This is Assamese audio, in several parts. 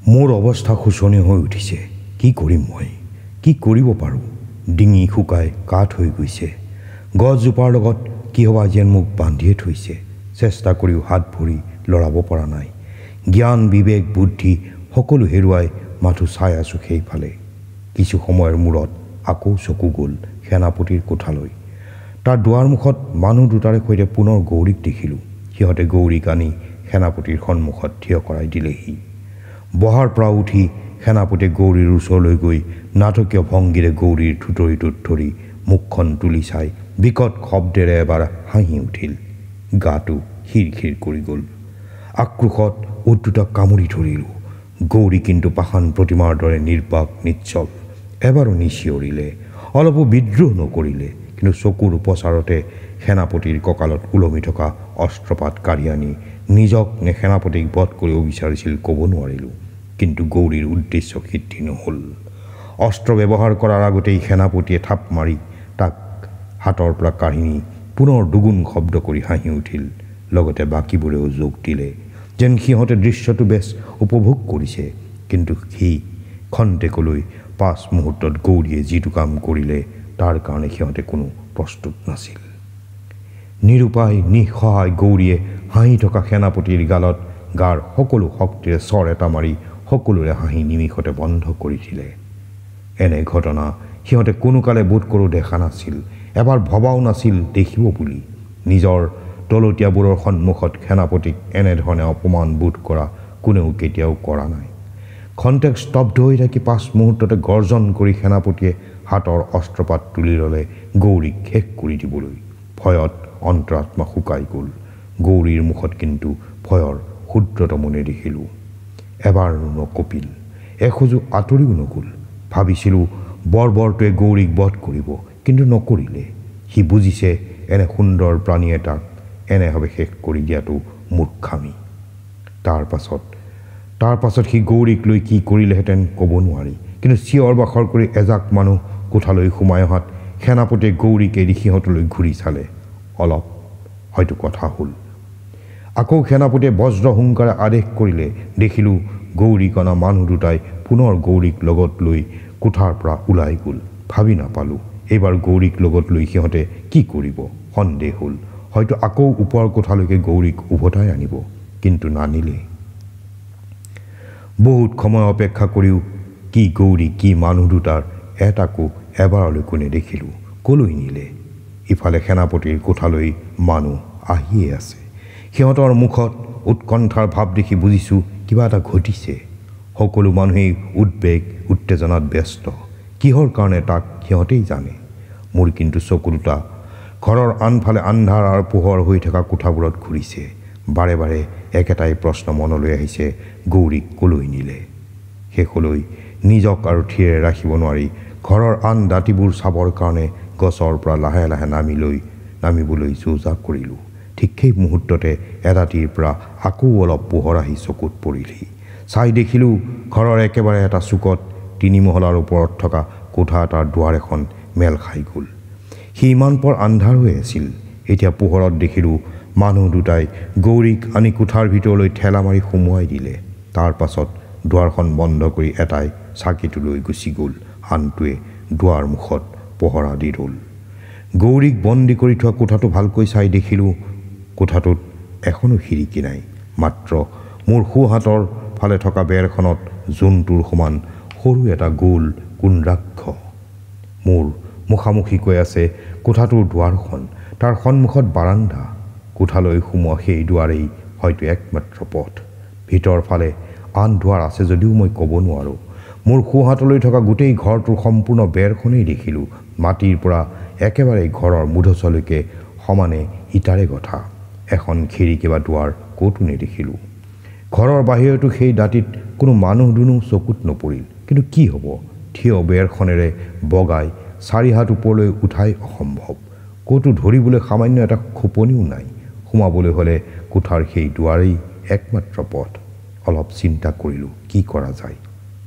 মোৰ অৱস্থা শোচনীয় হৈ উঠিছে। কি কৰিম মই? কি কৰিব পাৰোঁ? ডিঙি শুকাই কাঠ হৈ গৈছে। গছজোপাৰ লগত কিহবা যেন মোক বান্ধিয়ে থৈছে। চেষ্টা কৰিও হাত ভৰি লৰাব পৰা নাই। জ্ঞান বিবেক বুদ্ধি সকলো হেৰুৱাই মাথো চাই আছোঁ সেইফালে। কিছু সময়ৰ মূৰত আকৌ চকু গ'ল সেনাপতিৰ কোঠালৈ। তাৰ দুৱাৰমুখত মানুহ দুটাৰে সৈতে পুনৰ গৌৰীক দেখিলোঁ। সিহঁতে গৌৰীক আনি সেনাপতিৰ সন্মুখত থিয় কৰাই দিলেহি। বহাৰ পৰা উঠি সেনাপতিয়ে গৌৰীৰ ওচৰলৈ গৈ নাটকীয় ভংগীৰে গৌৰীৰ থুতৰিটোত ধৰি মুখখন তুলি চাই বিকট শব্দেৰে এবাৰ হাঁহি উঠিল। গাটো খিৰখিৰ কৰি গ'ল। আক্ৰোশত ওঠ দুটা কামুৰি ধৰিলোঁ। গৌৰী কিন্তু পাষাণ প্ৰতিমাৰ দৰে নিৰ্বাক নিশ্চল। এবাৰো নিচিঞৰিলে, অলপো বিদ্ৰোহ নকৰিলে। কিন্তু চকুৰ উপচাৰতে সেনাপতিৰ কঁকালত ওলমি থকা অস্ত্ৰপাত কাঢ়ি আনি নিজক নে সেনাপতিক বধ কৰিব বিচাৰিছিল ক'ব নোৱাৰিলোঁ। কিন্তু গৌৰীৰ উদ্দেশ্য সিদ্ধি নহ'ল। অস্ত্ৰ ব্যৱহাৰ কৰাৰ আগতেই সেনাপতিয়ে থাপ মাৰি তাক হাতৰ পৰা কাঢ়ি নি পুনৰ দুগুণ শব্দ কৰি হাঁহি উঠিল। লগতে বাকীবোৰেও যোগ দিলে, যেন সিহঁতে দৃশ্যটো বেছ উপভোগ কৰিছে। কিন্তু সি খন্তেকলৈ পাছ মুহূৰ্তত গৌৰীয়ে যিটো কাম কৰিলে তাৰ কাৰণে সিহঁতে কোনো প্ৰস্তুত নাছিল। নিৰুপায় নিঃসহায় গৌৰীয়ে হাঁহি থকা সেনাপতিৰ গালত গাৰ সকলো শক্তিৰে চৰ এটা মাৰি সকলোৰে হাঁহি নিমিষতে বন্ধ কৰি দিলে। এনে ঘটনা সিহঁতে কোনোকালে বোধ কৰোঁ দেখা নাছিল, এবাৰ ভবাও নাছিল দেখিব বুলি। নিজৰ তলতীয়াবোৰৰ সন্মুখত সেনাপতিক এনেধৰণে অপমান বোধ কৰা কোনেও কেতিয়াও কৰা নাই। খন্তেক স্তব্ধ হৈ থাকি পাছ মুহূৰ্ততে গৰ্জন কৰি সেনাপতিয়ে হাতৰ অস্ত্ৰপাত তুলি ল'লে গৌৰীক শেষ কৰি দিবলৈ। ভয়ত অন্তৰাত্মা শুকাই গ'ল। গৌৰীৰ মুখত কিন্তু ভয়ৰ ক্ষুদ্ৰতমো নেদেখিলোঁ। এবাৰ নকঁপিল, এখোজো আঁতৰিও নগ'ল। ভাবিছিলোঁ বৰ্বৰটোৱে গৌৰীক বধ কৰিব, কিন্তু নকৰিলে। সি বুজিছে এনে সুন্দৰ প্ৰাণী এটাক এনেভাৱে শেষ কৰি দিয়াটো মূৰ্খামি। তাৰ পাছত সি গৌৰীক লৈ কি কৰিলেহেঁতেন ক'ব নোৱাৰি। কিন্তু চিঞৰ বাখৰ কৰি এজাক মানুহ কোঠালৈ সোমাই অহাত সেনাপতিয়ে গৌৰীক এৰি সিহঁতলৈ ঘূৰি চালে। অলপ হয়তো কথা হ'ল। আকৌ সেনাপতিয়ে বজ্ৰ হুংকাৰে আদেশ কৰিলে। দেখিলোঁ গৌৰীক অনা মানুহ দুটাই পুনৰ গৌৰীক লগত লৈ কোঠাৰ পৰা ওলাই গ'ল। ভাবি নাপালোঁ এইবাৰ গৌৰীক লগত লৈ সিহঁতে কি কৰিব। সন্দেহ হ'ল হয়তো আকৌ ওপৰৰ কোঠালৈকে গৌৰীক উভতাই আনিব, কিন্তু নানিলে। বহুত সময় অপেক্ষা কৰিও কি গৌৰী কি মানুহ দুটাৰ এটাকো এবাৰলৈকো নেদেখিলোঁ। ক'লৈ নিলে? ইফালে সেনাপতিৰ কোঠালৈ মানুহ আহিয়ে আছে। সিহঁতৰ মুখত উৎকণ্ঠাৰ ভাৱ দেখি বুজিছোঁ কিবা এটা ঘটিছে। সকলো মানুহেই উদ্বেগ উত্তেজনাত ব্যস্ত। কিহৰ কাৰণে তাক সিহঁতেই জানে। মোৰ কিন্তু চকু দুটা ঘৰৰ আনফালে আন্ধাৰ আৰু পোহৰ হৈ থকা কোঠাবোৰত ঘূৰিছে। বাৰে বাৰে একেটাই প্ৰশ্ন মনলৈ আহিছে, গৌৰীক ক'লৈ নিলে? শেষলৈ নিজক আৰু থিৰে ৰাখিব নোৱাৰি ঘৰৰ আন দাঁতিবোৰ চাবৰ কাৰণে গছৰ পৰা লাহে লাহে নামিবলৈ যোজা কৰিলোঁ। ঠিক সেই মুহূৰ্ততে এৰাতিৰ পৰা আকৌ অলপ পোহৰ আহি চকুত পৰিলহি। চাই দেখিলোঁ ঘৰৰ একেবাৰে এটা চুকত ৩ মহলাৰ ওপৰত থকা কোঠা এটাৰ দুৱাৰ এখন মেল খাই গ'ল। সি ইমান পৰ আন্ধাৰ হৈ আছিল। এতিয়া পোহৰত দেখিলোঁ মানুহ দুটাই গৌৰীক আনি কোঠাৰ ভিতৰলৈ ঠেলা মাৰি সুমুৱাই দিলে। তাৰ পাছত দুৱাৰখন বন্ধ কৰি এটাই চাকিটো লৈ গুচি গ'ল, আনটোৱে দুৱাৰ মুখত পহৰা দি ৰ'ল। গৌৰীক বন্দী কৰি থোৱা কোঠাটো ভালকৈ চাই দেখিলোঁ কোঠাটোত এখনো খিৰিকী নাই। মাত্ৰ মোৰ সোঁহাতৰ ফালে থকা বেৰখনত জোনটোৰ সমান সৰু এটা গোল কুণ্ডাক্ষ। মোৰ মুখামুখিকৈ আছে কোঠাটোৰ দুৱাৰখন। তাৰ সন্মুখত বাৰান্দা। কোঠালৈ সোমোৱা সেই দুৱাৰেই হয়তো একমাত্ৰ পথ। ভিতৰ ফালে আন দুৱাৰ আছে যদিও মই ক'ব নোৱাৰোঁ। মোৰ সোঁহাতলৈ থকা গোটেই ঘৰটোৰ সম্পূৰ্ণ বেৰখনেই দেখিলোঁ মাটিৰ পৰা একেবাৰে ঘৰৰ মূধচলৈকে সমানে ইটাৰে গঠা। এখন খিৰিকী বা দুৱাৰ ক'তো নেদেখিলোঁ। ঘৰৰ বাহিৰতো সেই দাঁতিত কোনো মানুহ দুনুহ চকুত নপৰিল। কিন্তু কি হ'ব, থিয় বেৰখনেৰে বগাই ৪ হাত ওপৰলৈ উঠাই অসম্ভৱ। ক'তো ধৰিবলৈ সামান্য এটা খোপনিও নাই। সোমাবলৈ হ'লে কোঠাৰ সেই দুৱাৰেই একমাত্ৰ পথ। অলপ চিন্তা কৰিলোঁ কি কৰা যায়।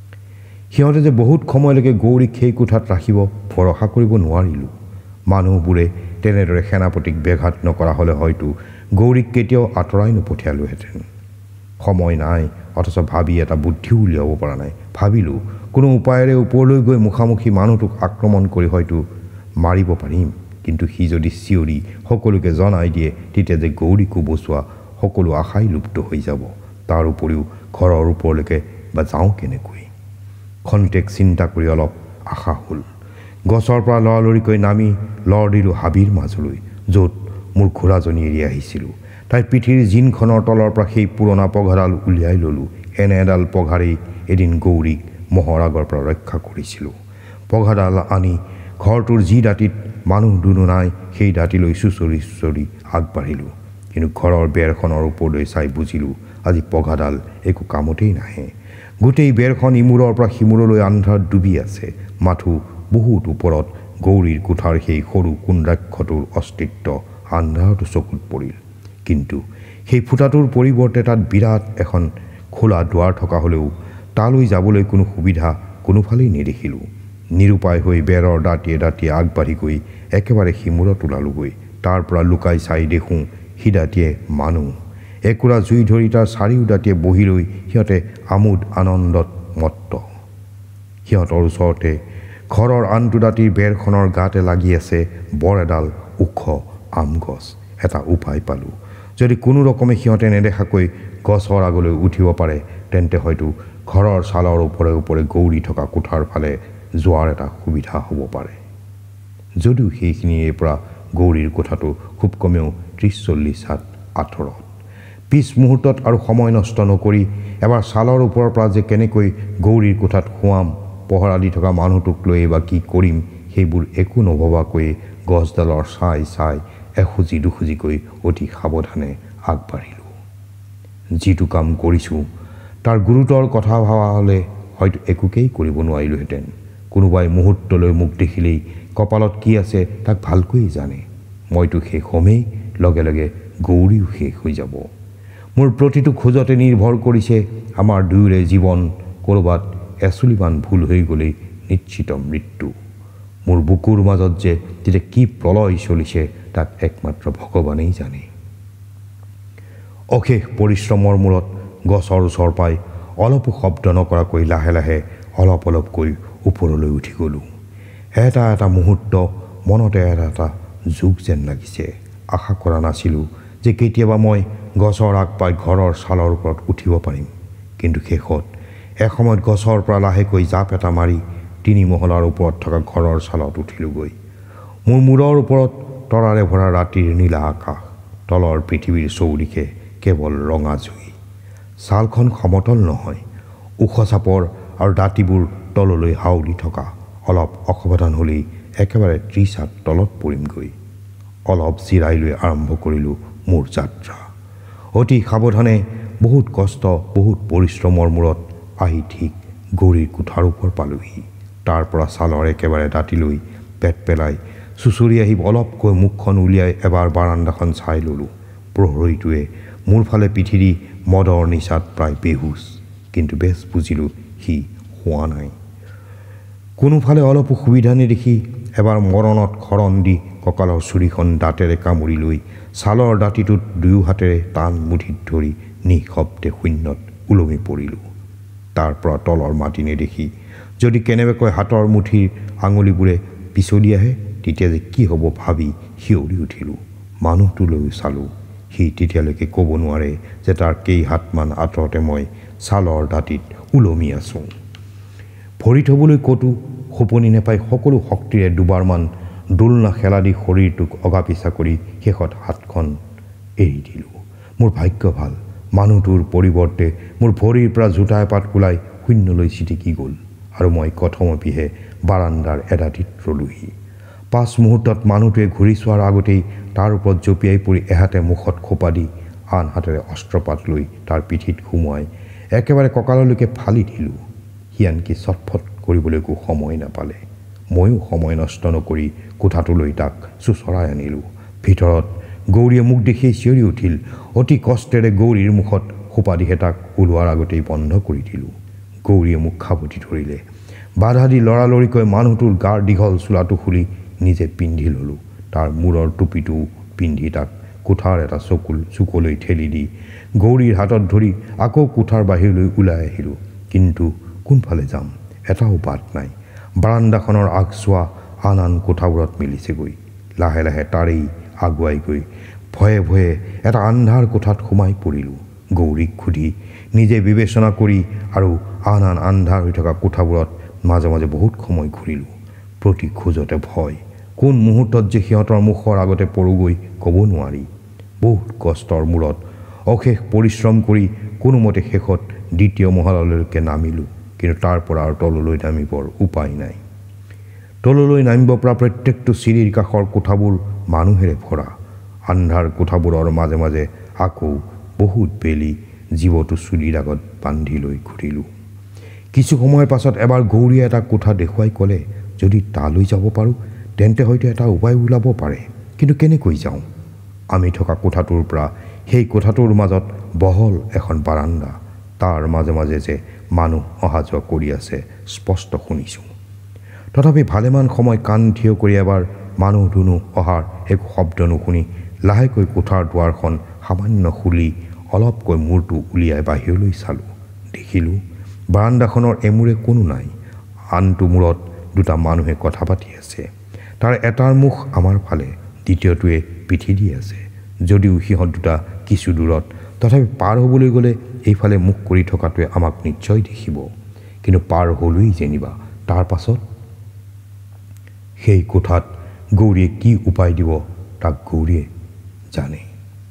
সিহঁতে যে বহুত সময়লৈকে গৌৰীক সেই কোঠাত ৰাখিব ভৰসা কৰিব নোৱাৰিলোঁ। মানুহবোৰে তেনেদৰে সেনাপতিক ব্যাঘাত নকৰা হ'লে হয়তো গৌৰীক কেতিয়াও আঁতৰাই নপঠিয়ালোহেঁতেন। সময় নাই, অথচ ভাবি এটা বুদ্ধি উলিয়াব পৰা নাই। ভাবিলোঁ কোনো উপায়েৰে ওপৰলৈ গৈ মুখামুখি মানুহটোক আক্ৰমণ কৰি হয়তো মাৰিব পাৰিম, কিন্তু সি যদি চিঞৰি সকলোকে জনাই দিয়ে তেতিয়া যে গৌৰীকো বচোৱা সকলো আশাই লুপ্ত হৈ যাব। তাৰ উপৰিও ঘৰৰ ওপৰলৈকে বা যাওঁ কেনেকৈ? খন্তেক চিন্তা কৰি অলপ আশা হ'ল। গছৰ পৰা লৰালৰিকৈ নামি লৰ দিলোঁ হাবিৰ মাজলৈ, য'ত মোৰ ঘোঁৰাজনী এৰি আহিছিলোঁ। তাইৰ পিঠিৰ জিনখনৰ তলৰ পৰা সেই পুৰণা পঘাডাল উলিয়াই ল'লোঁ। এনে এডাল পঘাৰেই এদিন গৌৰীক মহৰ আগৰ পৰা ৰক্ষা কৰিছিলোঁ। পঘাডাল আনি ঘৰটোৰ যি দাঁতিত মানুহ দুনো নাই সেই দাঁতিলৈ চুচৰি চুচৰি আগবাঢ়িলোঁ। কিন্তু ঘৰৰ বেৰখনৰ ওপৰলৈ চাই বুজিলোঁ আজি পঘাডাল একো কামতেই নাহে। গোটেই বেৰখন ইমূৰৰ পৰা সিমূৰলৈ আন্ধাৰত ডুবি আছে। মাথো বহুত ওপৰত গৌৰীৰ কোঠাৰ সেই সৰু কুণ্ডাক্ষটোৰ অস্তিত্ব আন্ধাৰতো চকুত পৰিল। কিন্তু সেই ফুটাটোৰ পৰিৱৰ্তে তাত বিৰাট এখন খোলা দুৱাৰ থকা হ'লেও তালৈ যাবলৈ কোনো সুবিধা কোনোফালেই নেদেখিলোঁ। নিৰুপায় হৈ বেৰৰ দাঁতিয়ে দাঁতিয়ে আগবাঢ়ি গৈ একেবাৰে সিমূৰত ওলালোগৈ। তাৰ পৰা লুকাই চাই দেখোঁ সিদাঁতিয়ে মানুহ। একুৰা জুই ধৰি তাৰ চাৰিও দাঁতিয়ে বহি লৈ সিহঁতে আমোদ আনন্দত মত্ত। সিহঁতৰ ওচৰতে ঘৰৰ আনটো দাঁতিৰ বেৰখনৰ গাতে লাগি আছে বৰ এডাল ওখ আম গছ। এটা উপায় পালোঁ, যদি কোনো ৰকমে সিহঁতে নেদেখাকৈ গছৰ আগলৈ উঠিব পাৰে তেন্তে হয়তো ঘৰৰ ছালৰ ওপৰে ওপৰে গৌৰী থকা কোঠাৰ ফালে যোৱাৰ এটা সুবিধা হ'ব পাৰে। যদিও সেইখিনিৰে পৰা গৌৰীৰ কোঠাটো খুব কমেও 30-40 হাত আঁতৰত। পিছ মুহূৰ্তত আৰু সময় নষ্ট নকৰি এবাৰ ছালৰ ওপৰৰ পৰা যে কেনেকৈ গৌৰীৰ কোঠাত সোৱাম, পহৰা দি থকা মানুহটোক লৈ বা কি কৰিম সেইবোৰ একো নভবাকৈয়ে গছডালৰ চাই চাই এখুজি দুখুজিকৈ অতি সাৱধানে আগবাঢ়িলোঁ। যিটো কাম কৰিছোঁ তাৰ গুৰুতৰ কথা ভাবা হ'লে হয়তো একোকেই কৰিব নোৱাৰিলোহেঁতেন। কোনোবাই মুহূৰ্তলৈ মোক দেখিলেই কপালত কি আছে তাক ভালকৈয়ে জানে। মইতো শেষ হ'মেই, লগে লগে গৌৰীও শেষ হৈ যাব। মোৰ প্ৰতিটো খোজতে নিৰ্ভৰ কৰিছে আমাৰ দুয়োৰে জীৱন। ক'ৰবাত এচুলিমান ভুল হৈ গ'লেই নিশ্চিত মৃত্যু। মোৰ বুকুৰ মাজত যে তেতিয়া কি প্ৰলয় চলিছে তাক একমাত্ৰ ভগৱানেই জানে। অশেষ পৰিশ্ৰমৰ মূৰত গছৰ ওচৰ পাই অলপো শব্দ নকৰাকৈ লাহে লাহে অলপ অলপকৈ ওপৰলৈ উঠি গ'লোঁ। এটা এটা মুহূৰ্ত মনতে এটা এটা যুগ যেন লাগিছে। আশা কৰা নাছিলোঁ যে কেতিয়াবা মই গছৰ আগ পাই ঘৰৰ ছালৰ ওপৰত উঠিব পাৰিম, কিন্তু শেষত এসময়ত গছৰ পৰা লাহেকৈ জাপ এটা মাৰি 3 মহলাৰ ওপৰত থকা ঘৰৰ ছালত উঠিলোগৈ। মোৰ মূৰৰ ওপৰত তৰাৰে ভৰা ৰাতিৰ নীলা আকাশ, তলৰ পৃথিৱীৰ চৌদিশে কেৱল ৰঙা জুই। ছালখন সমতল নহয়, ওখ চাপৰ আৰু দাঁতিবোৰ তললৈ হাউলি থকা। অলপ অসাৱধান হ'লেই একেবাৰে 30 হাত তলত পৰিমগৈ। অলপ জিৰাই লৈ আৰম্ভ কৰিলোঁ মোৰ যাত্ৰা। অতি সাৱধানে, বহুত কষ্ট বহুত পৰিশ্ৰমৰ মূৰত আহি ঠিক গৌৰীৰ কোঠাৰ ওপৰ পালোহি। তাৰ পৰা ছালৰ একেবাৰে দাঁতিলৈ পেট পেলাই চুচৰি আহি অলপকৈ মুখখন উলিয়াই এবাৰ বাৰান্দাখন চাই ল'লোঁ। প্ৰহৰীটোৱে মোৰ ফালে পিঠি দি মদৰ নিচাত প্ৰায় বেহুচ, কিন্তু বেছ বুজিলোঁ সি হোৱা নাই। কোনোফালে অলপো সুবিধা নেদেখি এবাৰ মৰণত খৰণ দি কঁকালৰ চুৰিখন দাঁতেৰে কামুৰি লৈ ছালৰ দাঁতিটোত দুয়ো হাতেৰে টান মুঠিত ধৰি নিঃশব্দে শূন্যত ওলমি পৰিলোঁ। তাৰ পৰা তলৰ মাটি নেদেখি যদি কেনেবাকৈ হাতৰ মুঠিৰ আঙুলিবোৰে পিছলি আহে তেতিয়া যে কি হ'ব ভাবি শিয়ৰি উঠিলোঁ। মানুহটোলৈও চালোঁ। সি তেতিয়ালৈকে ক'ব নোৱাৰে যে তাৰ কেইহাতমান আঁতৰতে মই ছালৰ দাঁতিত ওলমি আছোঁ। ভৰি থ'বলৈ ক'তো সোপনি নেপাই সকলো শক্তিৰে দুবাৰমান দোলনা খেলা দি শৰীৰটোক অগাপিছা কৰি শেষত হাতখন এৰি দিলোঁ। মোৰ ভাগ্য ভাল, মানুহটোৰ পৰিৱৰ্তে মোৰ ভৰিৰ পৰা জোতা এপাত ওলাই শূন্যলৈ ছিটিকি গ'ল আৰু মই কথমপিহে বাৰান্দাৰ এদাঁতিত ৰলোহি। 5 মুহূৰ্তত মানুহটোৱে ঘূৰি চোৱাৰ আগতেই তাৰ ওপৰত জঁপিয়াই পৰি এহাতে মুখত খোপা দি আন হাতেৰে অস্ত্ৰপাত লৈ তাৰ পিঠিত সুমুৱাই একেবাৰে কঁকাললৈকে ফালি দিলোঁ। সি আনকি চটফট কৰিবলৈকো সময় নাপালে। ময়ো সময় নষ্ট নকৰি কোঠাটোলৈ তাক চোঁচৰাই আনিলোঁ। ভিতৰত গৌৰীয়ে মোক দেখিয়ে চিঞৰি উঠিল। অতি কষ্টেৰে গৌৰীৰ মুখত সোপা দিহে তাক ওলোৱাৰ আগতেই বন্ধ কৰি দিলোঁ। গৌৰীয়ে মোক খাবতি ধৰিলে। বাধা দি লৰালৰিকৈ মানুহটোৰ গাৰ দীঘল চোলাটো খুলি নিজে পিন্ধি ল'লোঁ। তাৰ মূৰৰ টুপিটো পিন্ধি তাক কোঠাৰ এটা চুকলৈ ঠেলি দি গৌৰীৰ হাতত ধৰি আকৌ কোঠাৰ বাহিৰলৈ ওলাই আহিলোঁ। কিন্তু কোনফালে যাম এটাও বাট নাই। বাৰাণ্ডাখনৰ আগচোৱা আন আন কোঠাবোৰত মিলিছেগৈ। লাহে লাহে তাৰেই আগুৱাই গৈ ভয়ে ভয়ে এটা আন্ধাৰ কোঠাত সোমাই পৰিলোঁ। গৌৰীক সুধি নিজে বিবেচনা কৰি আৰু আন আন আন্ধাৰ হৈ থকা কোঠাবোৰত মাজে মাজে বহুত সময় ঘূৰিলোঁ। প্ৰতি খোজতে ভয়। কোন মুহূৰ্তত যে সিহঁতৰ মুখৰ আগতে পৰোগৈ ক'ব নোৱাৰি। বহুত কষ্টৰ মূৰত অশেষ পৰিশ্ৰম কৰি কোনোমতে শেষত দ্বিতীয় মহলালৈকে নামিলোঁ। কিন্তু তাৰ পৰা আৰু তললৈ নামিবৰ উপায় নাই। তললৈ নামিব পৰা প্ৰত্যেকটো চিৰিৰ কাষৰ কোঠাবোৰ মানুহেৰে ভৰা। আন্ধাৰ কোঠাবোৰৰ মাজে মাজে আকৌ বহুত বেলি জীৱটো চুলিৰ আগত বান্ধি লৈ ঘূৰিলোঁ। কিছু সময়ৰ পাছত এবাৰ গৌৰীয়ে এটা কোঠা দেখুৱাই ক'লে, যদি তালৈ যাব পাৰোঁ তেন্তে হয়তো এটা উপায় ওলাব পাৰে। কিন্তু কেনেকৈ যাওঁ? আমি থকা কোঠাটোৰ পৰা সেই কোঠাটোৰ মাজত বহল এখন বাৰাণ্ডা। তাৰ মাজে মাজে যে মানুহ অহা যোৱা কৰি আছে স্পষ্ট শুনিছোঁ। তথাপি ভালেমান সময় কাণ থিয় কৰি এবাৰ মানুহ ধুনু অহাৰ একো শব্দ নুশুনি লাহেকৈ কোঠাৰ দুৱাৰখন সামান্য খুলি অলপকৈ মূৰটো উলিয়াই বাহিৰলৈ চালোঁ। দেখিলোঁ বাৰাণ্ডাখনৰ এমূৰে কোনো নাই। আনটো মূৰত দুটা মানুহে কথা পাতি আছে। তাৰ এটাৰ মুখ আমাৰ ফালে, দ্বিতীয়টোৱে পিঠি দি আছে। যদিও সিহঁত দুটা কিছু দূৰত, তথাপি পাৰ হ'বলৈ গ'লে এইফালে মুখ কৰি থকাটোৱে আমাক নিশ্চয় দেখিব। কিন্তু পাৰ হ'লোৱেই যেনিবা তাৰ পাছত সেই কোঠাত গৌৰীয়ে কি উপায় দিব তাক গৌৰীয়ে জানে।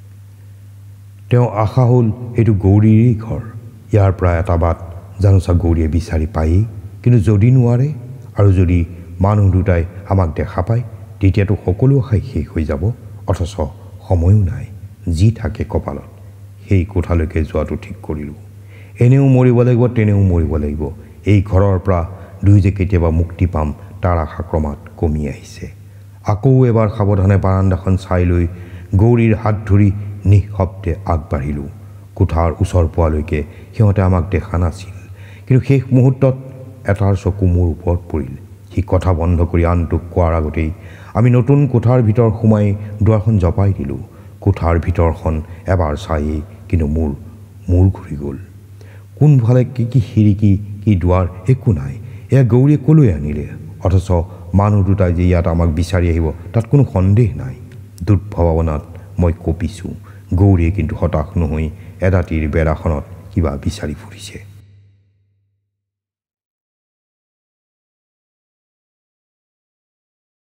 তেওঁ আশা হ'ল এইটো গৌৰীৰেই ঘৰ। ইয়াৰ পৰা এটা বাট জানোচা গৌৰীয়ে বিচাৰি পায়েই। কিন্তু যদি নোৱাৰে আৰু যদি মানুহ দুটাই আমাক দেখা পায় তেতিয়াতো সকলো আশাই শেষ হৈ যাব। অথচ সময়ো নাই, যি থাকে কপালত। সেই কোঠালৈকে যোৱাটো ঠিক কৰিলোঁ। এনেও মৰিব লাগিব, তেনেও মৰিব লাগিব। এই ঘৰৰ পৰা দুই যে কেতিয়াবা মুক্তি পাম তাৰ আশা ক্ৰমাৎ কমি আহিছে। আকৌ এবাৰ সাৱধানে বাৰাণ্ডাখন চাই লৈ গৌৰীৰ হাত ধৰি নিঃশব্দে আগবাঢ়িলোঁ। কোঠাৰ ওচৰ পোৱালৈকে সিহঁতে আমাক দেখা নাছিল। কিন্তু শেষ মুহূৰ্তত এটাৰ চকু মোৰ ওপৰত পৰিল। সি কথা বন্ধ কৰি আনটোক কোৱাৰ আগতেই আমি নতুন কোঠাৰ ভিতৰ সোমাই দুৱাৰখন জপাই দিলোঁ। কোঠাৰ ভিতৰখন এবাৰ চায়েই কিন্তু মূৰ ঘূৰি গ'ল। কোনফালে কি খিৰিকী কি দুৱাৰ একো নাই। এয়া গৌৰীয়ে ক'লৈ আনিলে? অথচ মানুহ দুটাই যে ইয়াত আমাক বিচাৰি আহিব তাত কোনো সন্দেহ নাই। দুৰ্ভাৱনাত মই কঁপিছোঁ। গৌৰীয়ে কিন্তু হতাশ নহৈ এদাতিৰ বেৰাখনত কিবা বিচাৰি ফুৰিছে।